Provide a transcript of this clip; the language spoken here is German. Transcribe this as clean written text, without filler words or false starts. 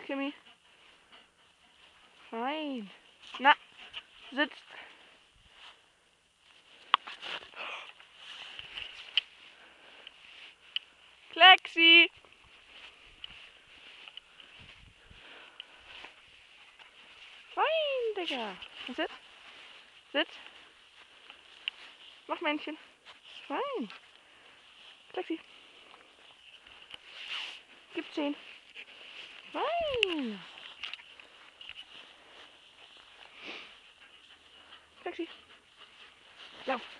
Kimi. Fein. Na, sitzt. Klexi. Fein, Digga. Und sitz. Sitz. Mach Männchen. Fein. Klexi. Gib 10. Fein. Klexi. Lauf.